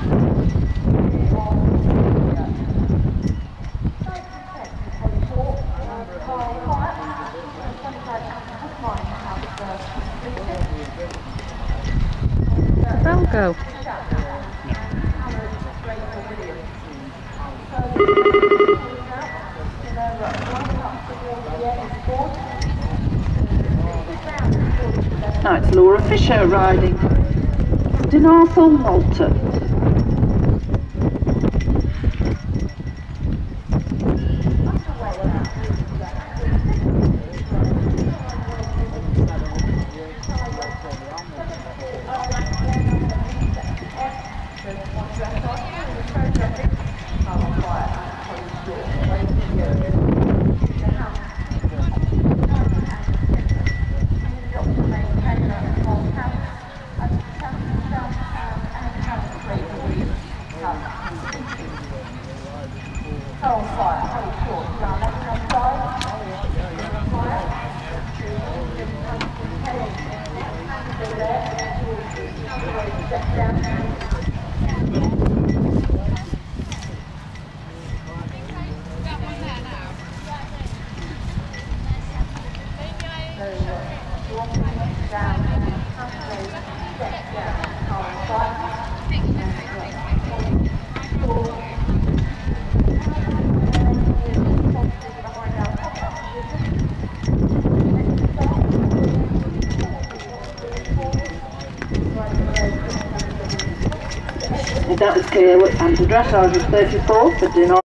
They'll go. Now it's Laura Fisher riding Dinarthal Malta. That was clear, and the dressage was 34 for dinner.